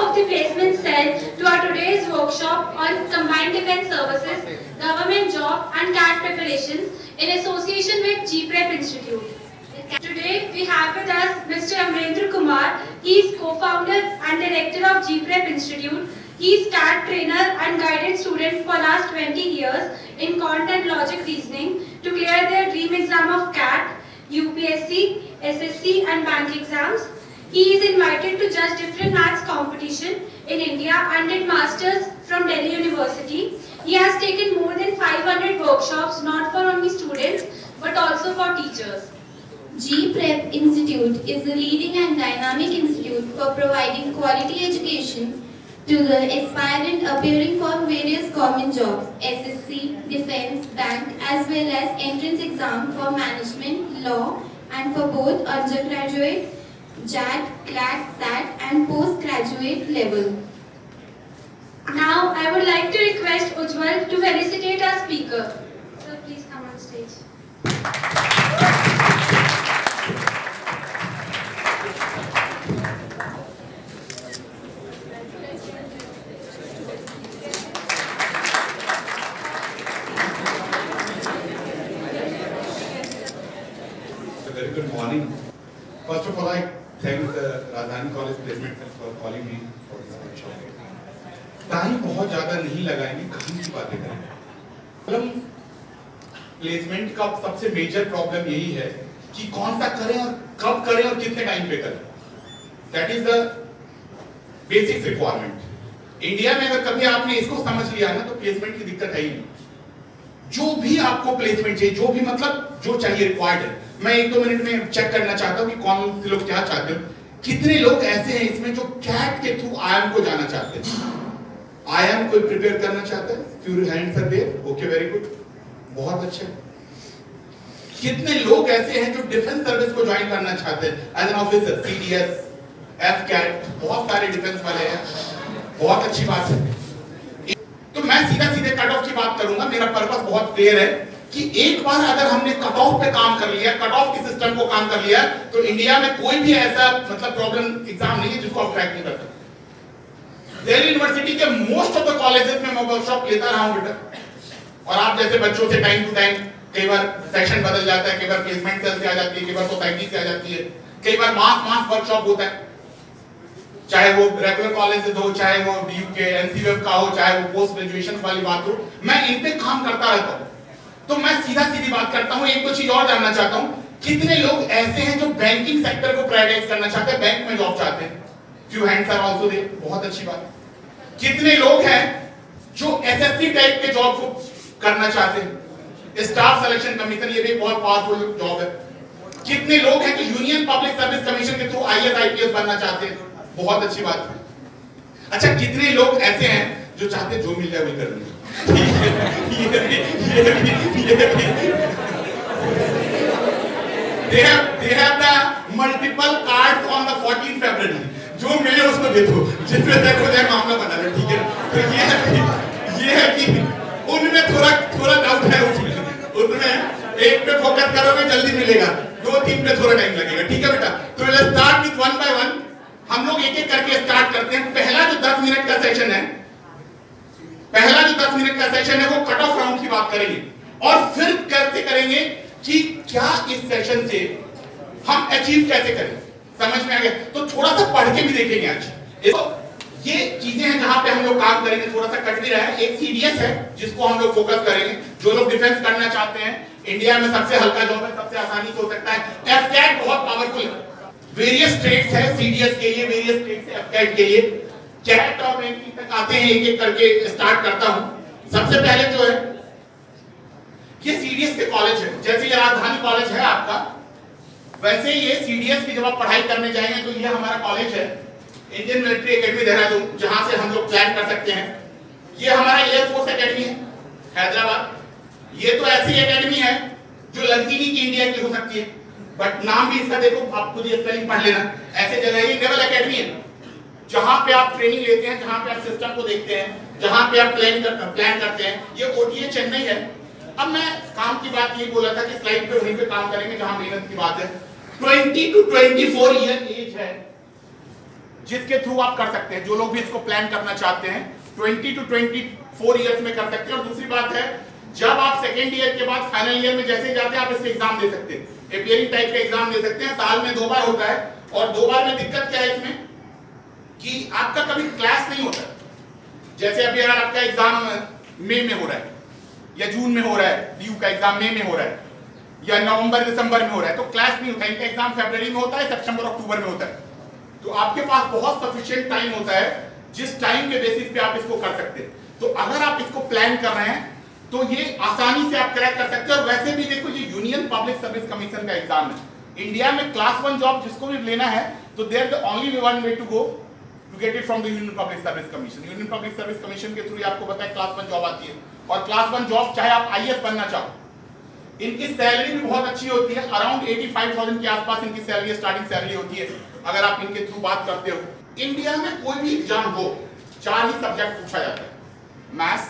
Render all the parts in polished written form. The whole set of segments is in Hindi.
of the placement cell to our today's workshop on Combined Defence Services, Government Job and CAT Preparations in association with GPrep Institute. Today we have with us Mr. Amrendra Kumar. He is co-founder and director of GPrep Institute. He is CAT trainer and guided students for last 20 years in content logic reasoning to clear their dream exam of CAT, UPSC, SSC and bank exams. He is invited to judge different maths competition in India and did masters from Delhi University. He has taken more than 500 workshops not for only students but also for teachers. GPrep Institute is the leading and dynamic institute for providing quality education to the aspirant appearing for various government jobs, SSC, defence, bank, as well as entrance exam for management, law, and for both undergraduate, JAT, CLAT, SAT, and postgraduate level. Now, I would like to request Ujjwal to felicitate our speaker. So, please come on stage. Very good morning. First of all, I thank the Rajdhani College Placement Cell for calling me for this workshop. Time बहुत ज़्यादा नहीं लगाएंगे, काम की बातें करेंगे। प्लेसमेंट का सबसे मेजर प्रॉब्लम यही है कि कौन सा करें और कब करें और कितने टाइम पे करें। That is the basic requirement. India में अगर कभी आपने इसको समझ लिया ना तो प्लेसमेंट की दिक्कत है ही नहीं। जो भी आपको प्लेसमेंट चाहिए, जो भी मतलब जो चाहिए रिक्वायर्ड है, मैं 1-2 मिनट में चेक करना चाहता हूँ कि कौन से लोग क्या चाहते हो। कितने लोग ऐसे हैं इसमें जो कैट के थ्रू आईएम को जाना चाहते हैं? आईएम कोई प्रिपेयर करना चाहता है? Few hands are there. Okay, very good, बहुत अच्छे। कितने लोग ऐसे हैं जो डिफेंस सर्विस को ज्वाइन करना चाहते हैं as an officer? CDS, AFCAT, बहुत सारे डिफेंस वाले हैं, बहुत अच्छी बात है। तो मैं सीधे कट ऑफ की बात करूंगा। मेरा पर्पस बहुत क्लियर है कि एक बार अगर हमने कट ऑफ पे काम कर लिया, कट ऑफ के सिस्टम को काम कर लिया, तो इंडिया में कोई भी ऐसा मतलब प्रॉब्लम एग्जाम नहीं है जिसको आप क्रैक नहीं कर सकते। दिल्ली यूनिवर्सिटी के मोस्ट ऑफ द कॉलेजेस में मैं वर्कशॉप लेता रहा हूं बेटा, और आप जैसे बच्चों से टाइम टू टाइम कई बार सेक्शन बदल जाता है, कई बार प्लेसमेंट सेल से आ जाती है, कई बार सोसाइटी से आ जाती है, कई बार मास वर्कशॉप होता है, चाहे वो रेगुलर कॉलेजेस हो, चाहे वो डीयूके एनसीवेफ का हो, चाहे वो पोस्ट ग्रेजुएशन वाली बात हो, मैं इन पे काम करता रहता हूं। तो मैं सीधी बात करता हूं। एक तो चीज और जानना चाहता हूं, कितने लोग ऐसे हैं जो बैंकिंग सेक्टर को प्रायोरिटाइज करना चाहते हैं, बैंक में जॉब चाहते हैं? Few hands are also there, बहुत अच्छी बात। कितने लोग हैं जो एसएससी टाइप के जॉब को करना चाहते हैं? स्टाफ सिलेक्शन कमीशन, ये भी बहुत पावरफुल जॉब है। कितने लोग हैं जो यूनियन पब्लिक सर्विस कमीशन के थ्रू आईएएस आईपीएस बनना चाहते हैं? बहुत अच्छी बात है। अच्छा, कितने लोग ऐसे हैं जो चाहते हैं जो मिल जाए वही कर लेंगे? They have the multiple cards on the 14th February. जो मिले उसको दे दो, जिसमें तक हो जाए मामला बना लो, ठीक है? तो ये है कि उनमें थोड़ा डाउट है। उसमें एक पे फोकस करोगे जल्दी मिलेगा, 2-3 पे थोड़ा टाइम लगेगा, ठीक है बेटा? तो let's start with one by one. हम लोग एक करके स्टार्ट करते हैं। पहला जो 10 मिनट का सेशन है, वो कट ऑफ राउंड की बात करेंगे, और फिर कैसे करेंगे कि क्या इस सेशन से हम अचीव कैसे करें। समझ में आ गया? तो थोड़ा सा पढ़ के भी देखेंगे आज। तो ये चीजें हैं जहां पे हम लोग काम करेंगे। थोड़ा सा कट भी रहा है। एक सीडीएस है जिसको हम लोग फोकस करेंगे। जो लोग डिफेंस करना चाहते हैं, इंडिया में सबसे हल्का जॉब है, सबसे आसानी से हो सकता है। एफकैट बहुत पावरफुल है। वेरियस स्टेट्स है सीडीएस के लिए, वेरियस स्टेट्स है एफकैट के लिए। कैट और बैंकिंग तक आते हैं, एक करके स्टार्ट करता हूं। सबसे पहले जो है, ये सीडीएस के कॉलेज है। जैसे ये राजधानी कॉलेज है आपका, वैसे ये सीडीएस की जब आप पढ़ाई करने जाएंगे तो ये हमारा कॉलेज है, इंडियन मिलिट्री एकेडमी देहरादून, जहां से हम लोग प्लान कर सकते हैं। ये हमारा एयरफोर्स एकेडमी है हैदराबाद। ये तो ऐसी एकेडमी है जो लगती नहीं कि इंडिया की हो सकती है, बट नाम भी इसका देखो, आप खुद ये स्पेलिंग पढ़ लेना। ऐसे जगह ये नेवल एकेडमी है जहां पे आप ट्रेनिंग लेते हैं, जहां पे आप सिस्टम को देखते हैं, जहां पे आप प्लान करते हैं। ये ओटीए चेन्नई है। अब मैं काम की बात ये बोला था कि स्लाइड पे वहीं पे काम करेंगे जहां मेहनत की बात है। 20 to 24 ईयर एज है जिसके थ्रू आप कर सकते हैं। जो लोग भी इसको प्लान करना चाहते हैं 20 to 24 ईयर्स में कर सकते हैं। और दूसरी बात है, जब आप सेकेंड ईयर के बाद फाइनल ईयर में जैसे जाते हैं आप इसके एग्जाम दे सकते हैं, अपियरिंग टाइप का एग्जाम दे सकते हैं। साल में 2 बार होता है, और 2 बार में दिक्कत क्या है इसमें कि आपका कभी क्लास नहीं होता। जैसे अभी अगर आपका एग्जाम मई में हो रहा है या जून में हो रहा है, DU का एग्जाम मई में हो रहा है या नवंबर दिसंबर में हो रहा है, तो क्लास नहीं होता। इनका एग्जाम फरवरी में होता है, सितंबर अक्टूबर में होता है। तो आपके पास बहुत सफिशिएंट टाइम होता है जिस टाइम के बेसिस पे आप इसको कर सकते हैं। तो अगर आप इसको प्लान कर रहे हैं तो ये आसानी से आप क्रैक कर सकते हैं। और वैसे भी देखो, ये यूनियन पब्लिक सर्विस कमीशन का एग्जाम है। इंडिया में क्लास 1 जॉब जिसको भी लेना है तो there the only one way to go to get it from the union public service commission. Union public service commission के थ्रू आपको पता है क्लास 1 जॉब आती है। और क्लास 1 जॉब चाहे आप IAS बनना चाहो, इनकी सैलरी भी बहुत अच्छी होती है। अराउंड 85,000 के आसपास इनकी सैलरी, स्टार्टिंग सैलरी होती है अगर आप इनके थ्रू बात करते हो। इंडिया में कोई भी एग्जाम हो, 4 ही सब्जेक्ट पूछा जाता है। मैथ्स,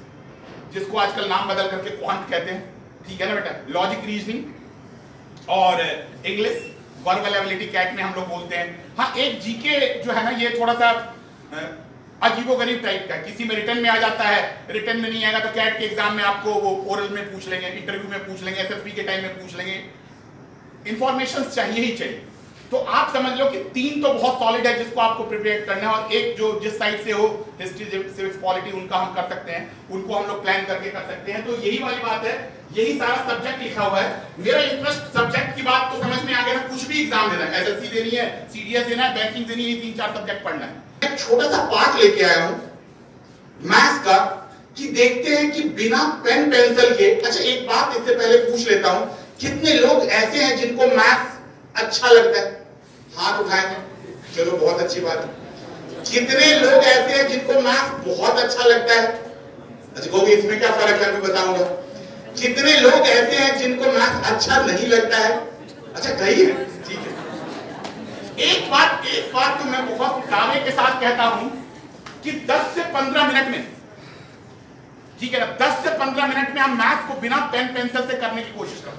जिसको आजकल नाम बदल करके क्वांट कहते हैं, ठीक है ना बेटा, लॉजिक रीजनिंग और इंग्लिश, वर्बल एबिलिटी कैट में हम लोग बोलते हैं। हाँ, एक जीके जो है ना, ये थोड़ा सा अजीबोगरीब टाइप का, किसी में रिटर्न में आ जाता है, रिटर्न में नहीं आएगा तो कैट के एग्जाम में आपको वो ओरल में पूछ लेंगे, इंटरव्यू में पूछ लेंगे, SFP के टाइम में पूछ लेंगे। इंफॉर्मेशन चाहिए ही चाहिए। तो आप समझ लो कि 3 तो बहुत सॉलिड है जिसको आपको प्रिपेयर करना है, और एक जो जिस साइड से हो, हिस्ट्री, सिविक्स, पॉलिटी, उनका हम कर सकते हैं, उनको हम लोग प्लान करके कर सकते हैं। तो यही वाली बात है, यही सारा सब्जेक्ट लिखा हुआ है। मेरा इंटरेस्ट सब्जेक्ट की बात तो समझ में आ गया ना। कुछ भी एग्जाम देना है, SSC देनी है, CDS देना है, बैंकिंग देनी है, 3-4 सब्जेक्ट पढ़ना है। एक छोटा सा पार्ट लेके आया हूं मैथ्स का, कि देखते हैं कि बिना पेन पेंसिल के, अच्छा एक बात इससे पहले पूछ लेता हूं, कितने लोग ऐसे हैं जिनको मैथ्स अच्छा लगता है? हाथ उठाएंगे, चलो बहुत अच्छी बात है। कितने लोग ऐसे हैं जिनको मैथ्स बहुत अच्छा लगता है? अच्छा कहोगे इसमें क्या फर्क है, मैं बताऊंगा। कितने लोग ऐसे हैं जिनको मैथ्स अच्छा नहीं लगता है? अच्छा कही है, ठीक है। एक बात तो मैं बहुत दावे के साथ कहता हूं कि 10 से 15 मिनट में, ठीक है ना, 10 से 15 मिनट में हम मैथ्स को बिना पेन पेंसिल से करने की कोशिश करते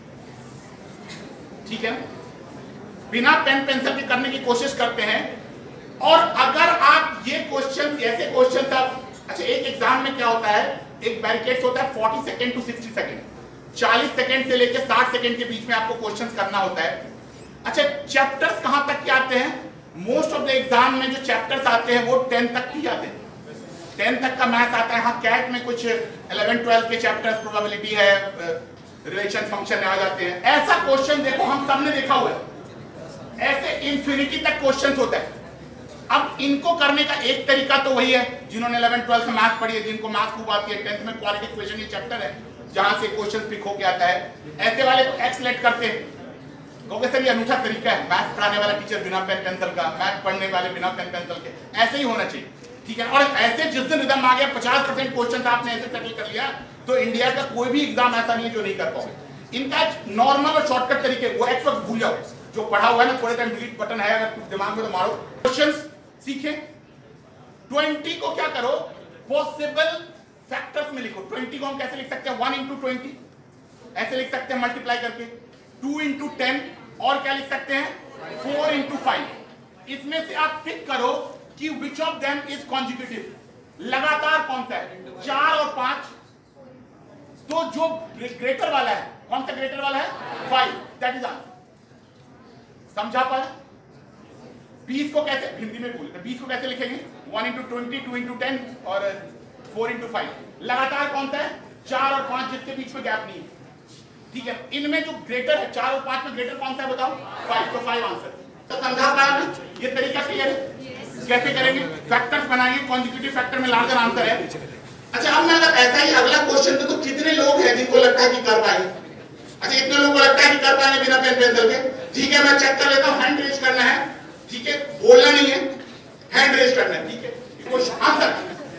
हैं, ठीक है ना, बिना पेन पेंसिल के करने की कोशिश करते हैं। और अगर आप ये क्वेश्चन, ऐसे क्वेश्चन आप, अच्छा एक एग्जाम में क्या होता है, एक बैरिकेड्स होता है 40 सेकंड टू 60 सेकंड, 40 सेकंड से लेकर 60 सेकंड के बीच में आपको क्वेश्चंस करना होता है। अच्छा चैप्टर्स कहां तक के आते हैं? मोस्ट ऑफ द एग्जाम में जो चैप्टर्स आते हैं वो 10 तक ही आते हैं, 10 तक का मैथ्स आता है। हाँ कैट में कुछ 11-12 के चैप्टर्स, प्रोबेबिलिटी है, रिलेशन फंक्शन आ जाते हैं। ऐसा क्वेश्चन देखो हम सबने देखा हुआ है, ऐसे इंफिनिटी तक क्वेश्चंस होता है। अब इनको करने का एक तरीका तो वही है, जिन्होंने 11-12 में मैथ्स पढ़ी है, जिनको मैथ्स खूब आती है, 10th में क्वालिटी इक्वेशन ये चैप्टर है जहां से क्वेश्चन पिक होके आता है। ऐसे वाले को एक्स लेट करते हैं, कहोगे सर ये अनूठा तरीका है, मैथ्स पढ़ाने वाला टीचर बिना पेन पेंसिल का, मैथ्स पढ़ने वाले बिना पेन पेंसिल के, ऐसे ही होना चाहिए, ठीक है। और ऐसे जिस दिन रिदम आ गया 50% क्वेश्चन आपने ऐसे सेटल कर लिया, तो इंडिया का कोई भी एग्जाम ऐसा नहीं है जो नहीं कर पाओगे। इनका नॉर्मल और शॉर्टकट तरीके, वो एक्स वक्त भूल जाओ, जो पढ़ा हुआ है ना, थोड़े टाइम डिलीट बटन है, अगर कुछ दिमाग में तो मारो, क्वेश्चंस सीखे। 20 को क्या करो, पॉसिबल फैक्टर्स में लिखो। 20 को हम कैसे लिख सकते हैं? 1 into 20 ऐसे लिख सकते हैं मल्टीप्लाई करके, 2 into 10, और क्या लिख सकते हैं? 4 into 5। इसमें से आप टिक करो कि which of them is consecutive, लगातार कौन सा है, 4 और 5। तो जो ग्रेटर वाला है, कौन सा ग्रेटर वाला है? 5, दैट इज आंसर। समझा पाया? 20 को कैसे हिंदी में बोलते हैं, 20 को कैसे लिखेंगे? 1 into 20, 2 into 10 और 4 into 5। लगातार कौन सा है? 4 और 5, जिसके बीच में गैप नहीं है, ठीक है। इनमें जो ग्रेटर है 4 और 5 में ग्रेटर कौन सा है बताओ? 5, तो 5 आंसर। तो समझा पाया ना? ये तरीका क्लियर है? कैसे करेंगे? फैक्टर्स बनाएंगे, कॉन्जिक्यूटिव फैक्टर में लार्जर आंसर है। अच्छा अब मैं अगर ऐसा ही अगला क्वेश्चन तो कितने लोग हैं जिनको लगता है कि कर पाएंगे? अच्छा इतने लोगों को लगता है कि कर पाएंगे बिना पेन पेंसिल के, ठीक है। मैं चेक कर लेता हूं, हैंड रेज करना है, ठीक है, बोलना नहीं है, हैंड रेज करना है, ठीक है। आंसर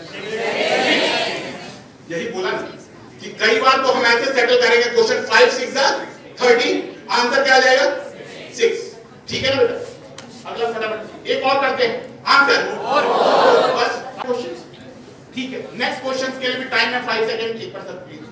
यही बोला ना कि कई बार तो हम ऐसे सेटल करेंगे क्वेश्चन 5 6 30, आंसर क्या आ जाएगा? 6, ठीक है ना बेटा। अगला फटाफट एक और करते हैं, आंसर और बस क्वेश्चन, ठीक है। नेक्स्ट क्वेश्चन के लिए भी टाइम है 5 सेकंड, एक पर प्लीज।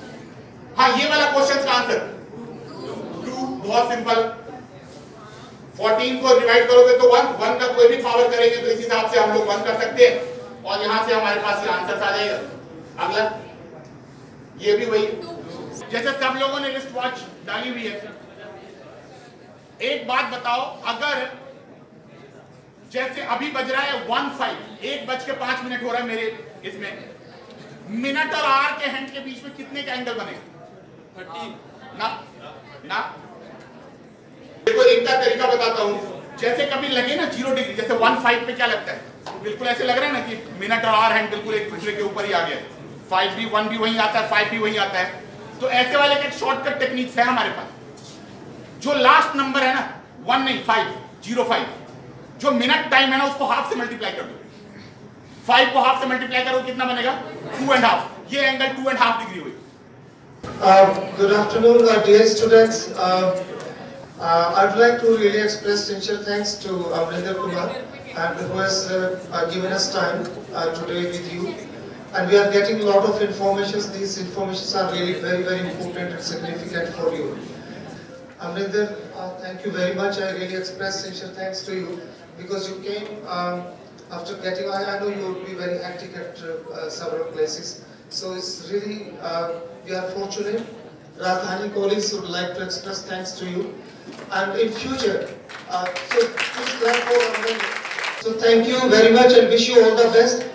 हाँ ये वाला क्वेश्चन का आंसर 2, बहुत सिंपल। 14 को डिवाइड करोगे तो 1 का कोई भी पावर करेंगे तो इस हिसाब से हम लोग 1 कर सकते हैं और यहां से हमारे पास ये आंसर आ जाएगा। अगला ये भी वही, जैसे सब लोगों ने रिस्ट वॉच डाली हुई है। एक बात बताओ, अगर जैसे अभी बज रहा है 1:05 हो रहा है मेरे इसमें, मिनट और आवर के हैंड के बीच में कितने का एंगल बनेगा? 30 ना देखो इनका तरीका बताता हूं। जैसे कभी लगे ना 0 डिग्री, जैसे 1:05 पे क्या लगता है, बिल्कुल ऐसे लग रहा है ना कि मिनट और आवर हैंड बिल्कुल एक दूसरे के ऊपर ही आ गया। 5 भी 1 भी वहीं आता है, 5 भी वहीं आता है। तो ऐसे वाले का एक शॉर्टकट टेक्निक्स है हमारे पास। जो लास्ट नंबर है ना 1 नहीं 5:05, जो मिनट टाइम है ना उसको हाफ से मल्टीप्लाई कर दो। 5 को हाफ से मल्टीप्लाई करो कितना बनेगा? 2.5। ये एंगल 2.5 डिग्री हुई। Good afternoon, dear students. I'd like to really express sincere thanks to Amrinder Kumar and who has given us time today with you. And we are getting a lot of information. These informations are really very, very important and significant for you. Amrinder, thank you very much. I really express sincere thanks to you because you came after getting. I know you would be very hectic at several places. So it's really, we are fortunate. Rajdhani colleagues would like to express thanks to you. And in future, so please clap for Amrinder. So thank you very much and wish you all the best.